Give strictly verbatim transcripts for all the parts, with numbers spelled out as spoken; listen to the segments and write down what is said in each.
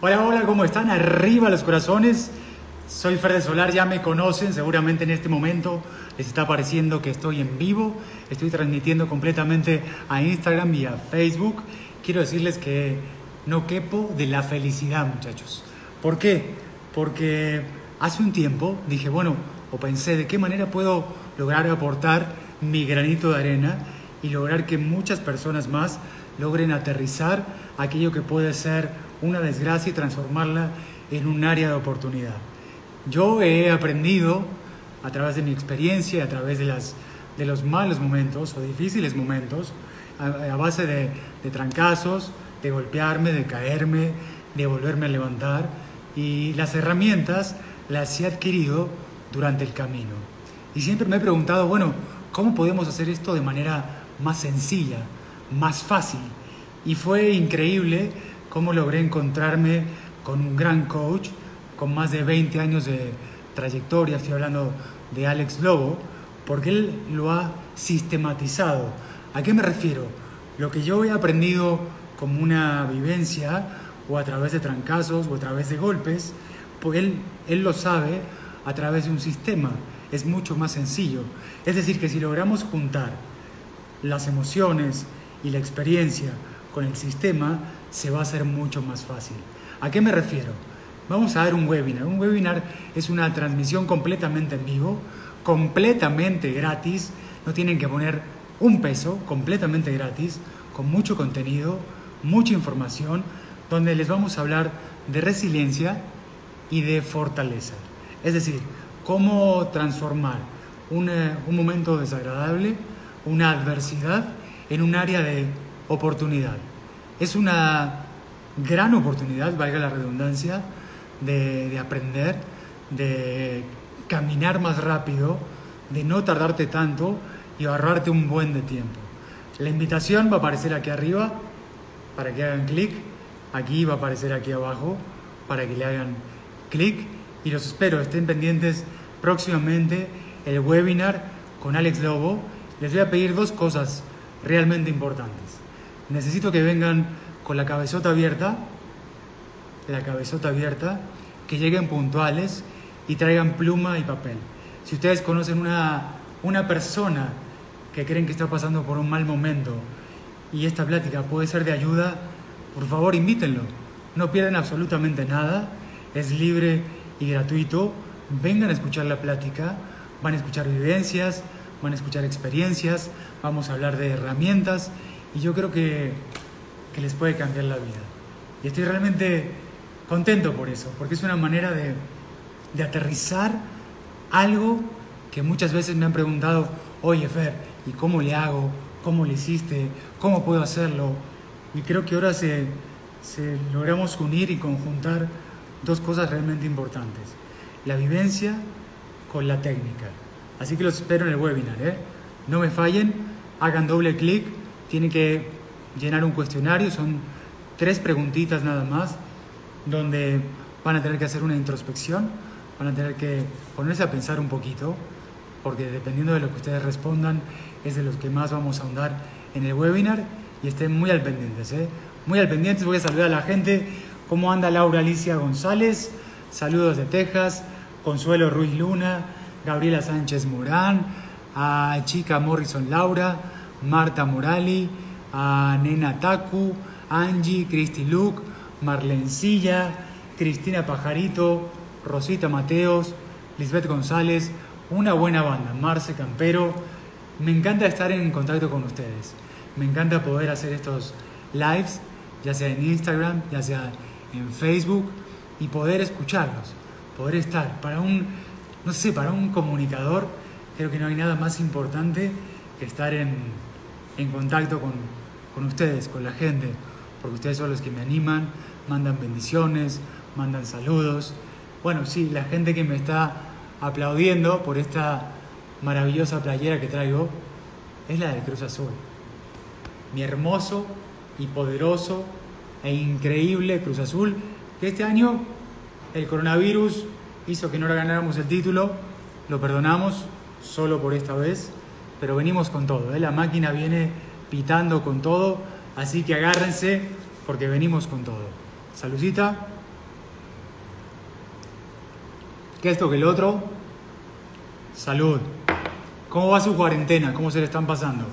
Hola, hola, ¿cómo están? Arriba los corazones. Soy Fer de Solar, ya me conocen, seguramente en este momento les está pareciendo que estoy en vivo. Estoy transmitiendo completamente a Instagram y a Facebook. Quiero decirles que no quepo de la felicidad, muchachos. ¿Por qué? Porque hace un tiempo dije, bueno, o pensé de qué manera puedo lograr aportar mi granito de arena y lograr que muchas personas más logren aterrizar aquello que puede ser una desgracia y transformarla en un área de oportunidad. Yo he aprendido a través de mi experiencia y a través de, las, de los malos momentos o difíciles momentos, a, a base de, de trancazos, de golpearme, de caerme, de volverme a levantar, y las herramientas las he adquirido durante el camino. Y siempre me he preguntado, bueno, ¿cómo podemos hacer esto de manera más sencilla, más fácil? Y fue increíble cómo logré encontrarme con un gran coach con más de veinte años de trayectoria. Estoy hablando de Alex Lobo, porque él lo ha sistematizado. ¿A qué me refiero? Lo que yo he aprendido como una vivencia, o a través de trancazos, o a través de golpes, pues él, él lo sabe a través de un sistema. Es mucho más sencillo. Es decir, que si logramos juntar las emociones y la experiencia con el sistema, se va a hacer mucho más fácil. ¿A qué me refiero? Vamos a dar un webinar. Un webinar es una transmisión completamente en vivo, completamente gratis. No tienen que poner un peso, completamente gratis, con mucho contenido, mucha información, donde les vamos a hablar de resiliencia y de fortaleza. Es decir, cómo transformar un, un momento desagradable, una adversidad, en un área de oportunidad. Es una gran oportunidad, valga la redundancia, de, de aprender, de caminar más rápido, de no tardarte tanto y ahorrarte un buen de tiempo. La invitación va a aparecer aquí arriba para que hagan clic, aquí va a aparecer aquí abajo para que le hagan clic, y los espero, estén pendientes próximamente el webinar con Alex Lobo. Les voy a pedir dos cosas realmente importantes. Necesito que vengan con la cabezota abierta, la cabezota abierta, que lleguen puntuales y traigan pluma y papel. Si ustedes conocen una, una persona que creen que está pasando por un mal momento y esta plática puede ser de ayuda, por favor invítenlo. No pierden absolutamente nada, es libre y gratuito. Vengan a escuchar la plática, van a escuchar vivencias, van a escuchar experiencias, vamos a hablar de herramientas, y yo creo que, que les puede cambiar la vida. Y estoy realmente contento por eso, porque es una manera de, de aterrizar algo que muchas veces me han preguntado, oye Fer, ¿y cómo le hago? ¿Cómo le hiciste? ¿Cómo puedo hacerlo? Y creo que ahora se, se logramos unir y conjuntar dos cosas realmente importantes: la vivencia con la técnica. Así que los espero en el webinar, ¿eh? No me fallen, hagan doble clic, tienen que llenar un cuestionario, son tres preguntitas nada más, donde van a tener que hacer una introspección, van a tener que ponerse a pensar un poquito, porque dependiendo de lo que ustedes respondan, es de los que más vamos a ahondar en el webinar, y estén muy al pendientes, ¿eh? Muy al pendientes. Voy a saludar a la gente. ¿Cómo anda Laura Alicia González? Saludos de Texas. Consuelo Ruiz Luna, Gabriela Sánchez Morán, a Chica Morrison Laura, Marta Morali, a Nena Taku, Angie, Cristi Luke, Marlencilla, Cristina Pajarito, Rosita Mateos, Lisbeth González, una buena banda, Marce Campero. Me encanta estar en contacto con ustedes, me encanta poder hacer estos lives, ya sea en Instagram, ya sea en Facebook, y poder escucharlos, poder estar. Para un, no sé, para un comunicador, creo que no hay nada más importante que estar en, en contacto con, con ustedes, con la gente, porque ustedes son los que me animan, mandan bendiciones, mandan saludos. Bueno, sí, la gente que me está aplaudiendo por esta maravillosa playera que traigo es la del Cruz Azul. Mi hermoso y poderoso e increíble Cruz Azul, que este año el coronavirus hizo que no ganáramos el título. Lo perdonamos solo por esta vez, pero venimos con todo, ¿eh? La máquina viene pitando con todo, así que agárrense porque venimos con todo. Saludcita. que esto, que el otro. Salud. ¿Cómo va su cuarentena? ¿Cómo se le están pasando?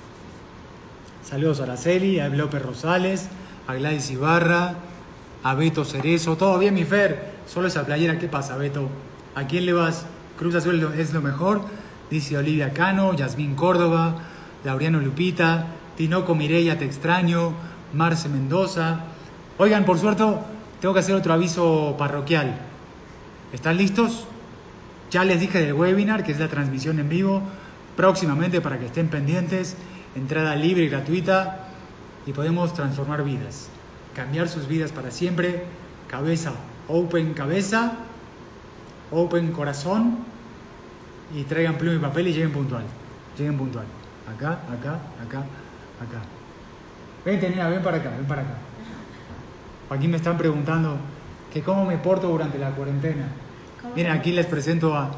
Saludos a Araceli, a López Rosales, a Gladys Ibarra, a Beto Cerezo. ¿Todo bien, mi Fer? Solo esa playera, ¿qué pasa, Beto? ¿A quién le vas? Cruz Azul es lo mejor. Dice Olivia Cano, Yasmín Córdoba, Laureano Lupita, Tinoco Mireya, te extraño, Marce Mendoza. Oigan, por suerte, tengo que hacer otro aviso parroquial. ¿Están listos? Ya les dije del webinar, que es la transmisión en vivo. Próximamente, para que estén pendientes, entrada libre y gratuita, y podemos transformar vidas, cambiar sus vidas para siempre. Cabeza, open cabeza, open corazón, y traigan pluma y papel y lleguen puntual. Lleguen puntual. Acá, acá, acá, acá. Ven, Tenina, ven para acá, ven para acá. Aquí me están preguntando que cómo me porto durante la cuarentena. Miren, aquí les presento a,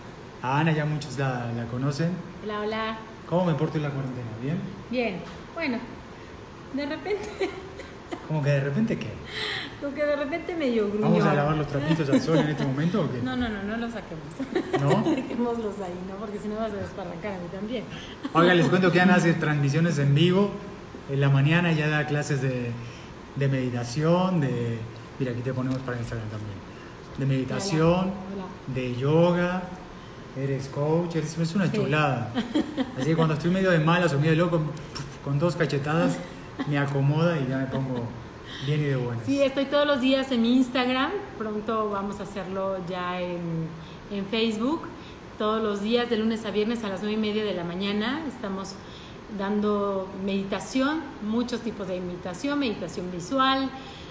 a Ana, ya muchos la, la conocen. Hola, hola. ¿Cómo me porto en la cuarentena? ¿Bien? Bien. Bueno, de repente... ¿Cómo que de repente qué? Como que de repente medio gruñón. ¿Vamos a lavar los trapitos al sol en este momento o qué? No, no, no, no los saquemos. ¿No? Dejémoslos ahí, ¿no? Porque si no vas a desparrancar a mí también. Oiga, les cuento que Ana hace transmisiones en vivo. En la mañana ya da clases de, de meditación, de... Mira, aquí te ponemos para Instagram también. De meditación, Hola. Hola. de yoga. Eres coach, eres, es una Sí. chulada. Así que cuando estoy medio de malas o medio de loco, con dos cachetadas me acomoda y ya me pongo bien y de buenas. Sí, estoy todos los días en mi Instagram. Pronto vamos a hacerlo ya en, en Facebook. Todos los días, de lunes a viernes a las nueve y media de la mañana, estamos dando meditación, muchos tipos de meditación, meditación visual,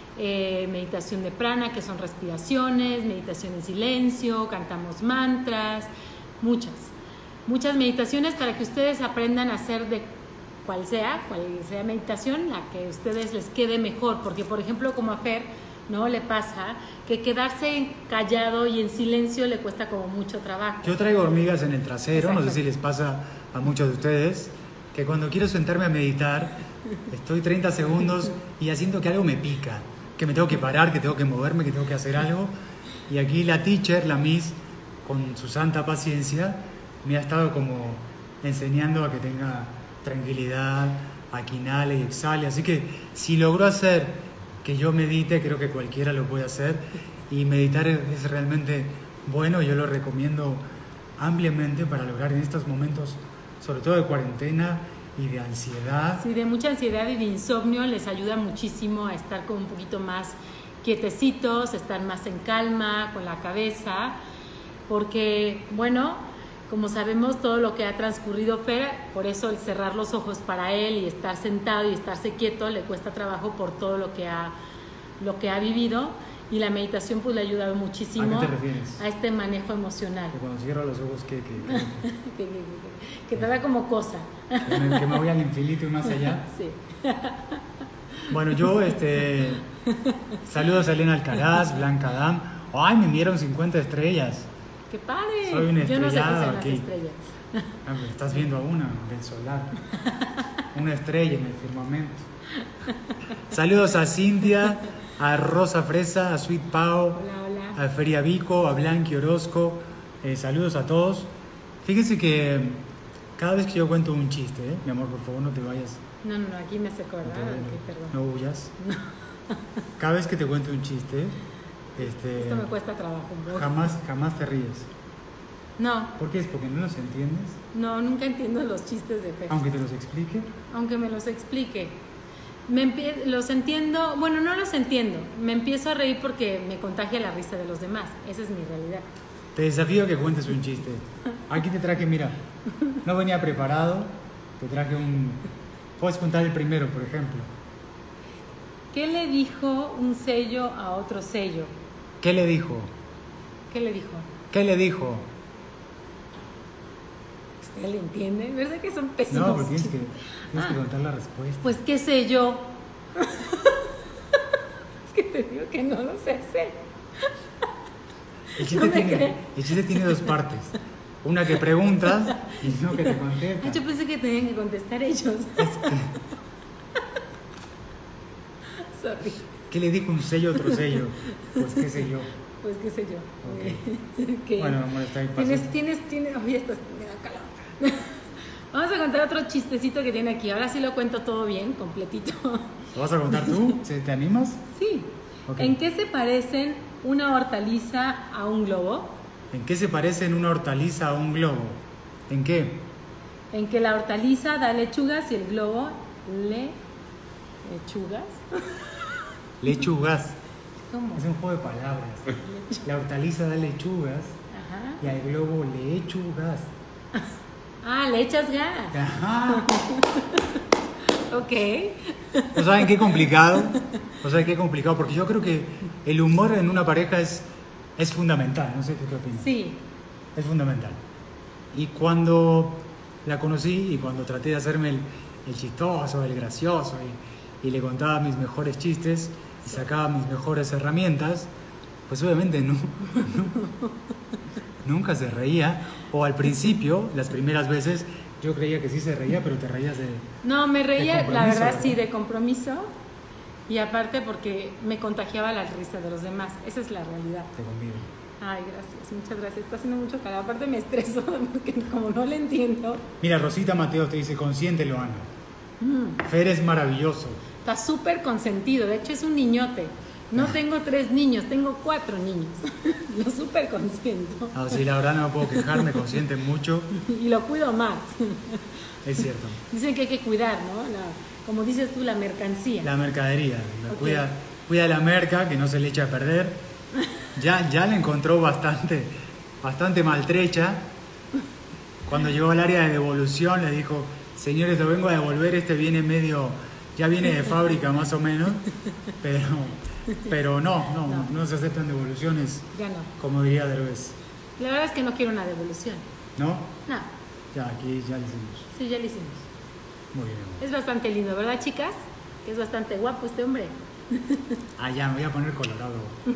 eh, meditación de prana, que son respiraciones, meditación en silencio, cantamos mantras, muchas, muchas meditaciones para que ustedes aprendan a hacer de cual sea, cual sea meditación, la que a ustedes les quede mejor, porque por ejemplo como a Fer, ¿no? Le pasa que quedarse callado y en silencio le cuesta como mucho trabajo. Yo traigo hormigas en el trasero, Exacto. no sé si les pasa a muchos de ustedes, que cuando quiero sentarme a meditar, estoy treinta segundos y ya siento que algo me pica, que me tengo que parar, que tengo que moverme, que tengo que hacer algo. Y aquí la teacher, la Miss, con su santa paciencia, me ha estado como enseñando a que tenga tranquilidad, a que inhale y exhale. Así que si logró hacer que yo medite, creo que cualquiera lo puede hacer. Y meditar es, es realmente bueno, yo lo recomiendo ampliamente para lograr en estos momentos, sobre todo de cuarentena y de ansiedad. Sí, de mucha ansiedad y de insomnio les ayuda muchísimo a estar como un poquito más quietecitos, estar más en calma, con la cabeza, porque, bueno, como sabemos todo lo que ha transcurrido Fer, por eso el cerrar los ojos para él y estar sentado y estarse quieto le cuesta trabajo por todo lo que ha, lo que ha vivido, y la meditación pues le ha ayudado muchísimo. ¿A qué te refieres? A este manejo emocional. Que cuando cierro los ojos, que, que, que, que, que, que te da como cosa. que, me, que me voy al infinito y más allá. Sí. Bueno, yo, este, saludos a Elena Alcaraz, Blanca Adam. ¡Ay, me dieron cincuenta estrellas! ¡Qué padre! Soy un Yo no sé qué estrellado son las aquí. estrellas. Ah, pues estás viendo a una del solar. Una estrella en el firmamento. Saludos a Cintia, a Rosa Fresa, a Sweet Pau, Hola, hola. a Feria Vico, a Blanqui Orozco. Eh, saludos a todos. Fíjense que cada vez que yo cuento un chiste, ¿eh? Mi amor, por favor, no te vayas. No, no, no, aquí me hace acordar. No, te- Ok, perdón. no huyas. Cada vez que te cuento un chiste, este, Esto me cuesta trabajo un poco. jamás, jamás te ríes. No, ¿Por qué? ¿Es porque no los entiendes? no, nunca entiendo los chistes de Fer. Aunque te los explique. Aunque me los explique. Me empie- los entiendo, bueno, no los entiendo. Me empiezo a reír porque me contagia la risa de los demás. Esa es mi realidad. Te desafío a que cuentes un chiste. Aquí te traje, mira, no venía preparado, te traje un... Puedes contar el primero, por ejemplo. ¿Qué le dijo un sello a otro sello? ¿Qué le dijo? ¿Qué le dijo? ¿Qué le dijo? ¿Usted le entiende? ¿Verdad que son pésimos? No, porque tienes que, chistes? tienes que Ah. contar la respuesta. Pues qué sé yo. Es que te digo que no lo sé hacer. El chiste, no me tiene, crees. el chiste tiene dos partes. Una que preguntas y una que te contesta. Ah, yo pensé que tenían que contestar ellos. Sorry. ¿Qué le dijo un sello a otro sello? Pues qué sé yo. pues qué sé yo. Okay. Que Bueno, amor, está ahí. Tienes, tienes, tienes, oye, estás, me da calor. Vamos a contar otro chistecito que tiene aquí. Ahora sí lo cuento todo bien, completito. ¿Lo vas a contar tú? ¿Te animas? Sí. Okay. ¿En qué se parecen una hortaliza a un globo? ¿En qué se parecen una hortaliza a un globo? ¿En qué? En que la hortaliza da lechugas y el globo le... ¿Lechugas? Lechugas. ¿Cómo? Es un juego de palabras. La hortaliza da lechugas. Ajá. Y al globo le echo gas. Ah, le echas gas. Ajá. Ok. ¿No saben qué complicado? ¿No saben qué complicado? Porque yo creo que el humor en una pareja es, es fundamental. No sé tú qué opinas. Sí. Es fundamental. Y cuando la conocí y cuando traté de hacerme el, el chistoso, el gracioso y, y le contaba mis mejores chistes y sacaba mis mejores herramientas, pues obviamente no, no, nunca se reía. O al principio, las primeras veces, yo creía que sí se reía, pero te reías de... No, me reía, de la verdad, ¿verdad? sí, de compromiso. Y aparte porque me contagiaba la risa de los demás. Esa es la realidad. Te convido. Ay, gracias, muchas gracias. Está haciendo mucho calor. Aparte me estreso porque como no le entiendo. Mira, Rosita Mateo te dice, consiéntelo, Ana. Mm, Fer es maravilloso. está súper consentido. De hecho, es un niñote. No tengo tres niños, tengo cuatro niños. Lo súper consiento. No, sí, la verdad no me puedo quejar, me consiente mucho. Y lo cuido más. Es cierto. Dicen que hay que cuidar, ¿no? La- como dices tú, la mercancía. La mercadería, la Ok. cuida, cuida la merca, que no se le eche a perder. Ya, ya la encontró bastante, bastante maltrecha. Cuando llegó al área de devolución le dijo, señores, lo vengo a devolver, este viene medio, ya viene de fábrica más o menos, pero, pero no, no, no, No. se aceptan devoluciones, Ya no. como diría Derbez. La verdad es que no quiero una devolución. ¿No? No, Ya, aquí ya lo hicimos. sí, ya lo hicimos. Muy bien. Es bastante lindo, ¿verdad, chicas? Que es bastante guapo este hombre. Ah, ya, me voy a poner colorado.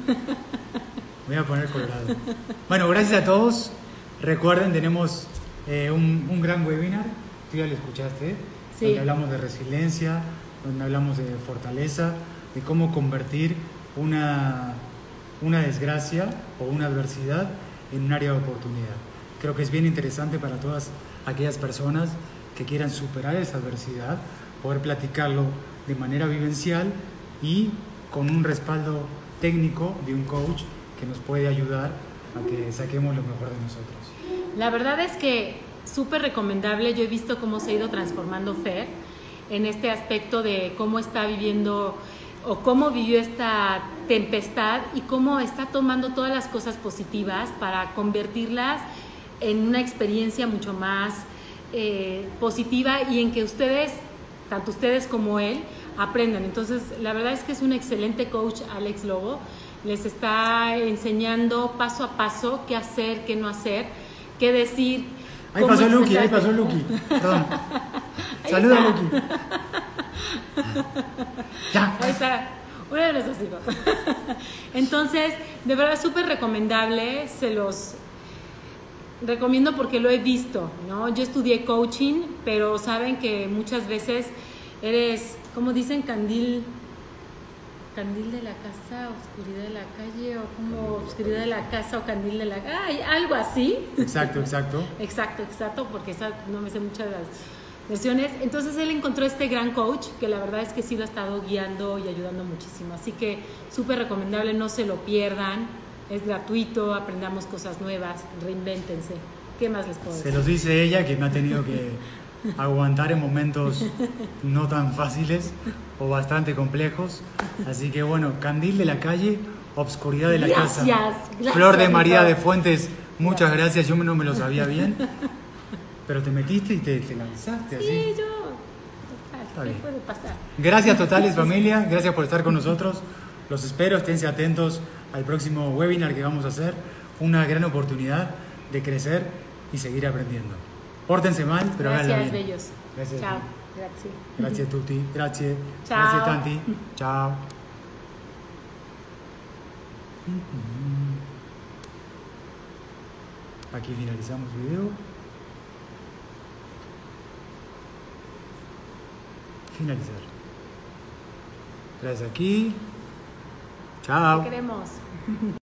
Me voy a poner colorado. Bueno, gracias a todos. Recuerden, tenemos eh, un, un gran webinar. Tú ya lo escuchaste. ¿eh? Sí. Donde hablamos de resiliencia, donde hablamos de fortaleza, de cómo convertir una, una desgracia o una adversidad en un área de oportunidad. Creo que es bien interesante para todas aquellas personas que quieran superar esa adversidad, poder platicarlo de manera vivencial y con un respaldo técnico de un coach que nos puede ayudar a que saquemos lo mejor de nosotros. La verdad es que súper recomendable. Yo he visto cómo se ha ido transformando Fer en este aspecto de cómo está viviendo o cómo vivió esta tempestad y cómo está tomando todas las cosas positivas para convertirlas en una experiencia mucho más eh, positiva y en que ustedes, tanto ustedes como él, aprendan. Entonces, la verdad es que es un excelente coach, Alex Lobo. Les está enseñando paso a paso qué hacer, qué no hacer, qué decir. Ahí cómo pasó Lucky, ahí expresarte. pasó Lucky. Perdón. Ahí Saluda, está. Lucky. Ya. Ahí está, uno de nuestros hijos. Entonces, de verdad, súper recomendable. Se los recomiendo porque lo he visto, ¿no? Yo estudié coaching, pero saben que muchas veces eres, como dicen, candil, candil de la casa, oscuridad de la calle, o como oscuridad de la casa o candil de la calle, algo así. Exacto, exacto. Exacto, exacto, porque esa no me sé muchas de las versiones. Entonces él encontró este gran coach que la verdad es que sí lo ha estado guiando y ayudando muchísimo. Así que súper recomendable, no se lo pierdan. Es gratuito, aprendamos cosas nuevas, reinvéntense. ¿Qué más les puedo Se decir? los dice ella, que me ha tenido que aguantar en momentos no tan fáciles o bastante complejos. Así que bueno, candil de la calle, obscuridad de la Gracias, casa. gracias, Flor de María doctor. de Fuentes, muchas gracias. Yo no me lo sabía bien, pero te metiste y te, te lanzaste así. Sí, yo. Está Total, ¿qué bien. puede pasar? Gracias totales, familia. Gracias por estar con nosotros. Los espero, esténse atentos al próximo webinar que vamos a hacer. Una gran oportunidad de crecer y seguir aprendiendo. Pórtense mal, pero háganla Gracias, bien. bellos. Gracias. Chao. Gracias. Gracias Tutti, gracias. Ciao. Gracias Tanti. Chao. Aquí finalizamos video. Finalizar. Gracias aquí. Chao. Te queremos.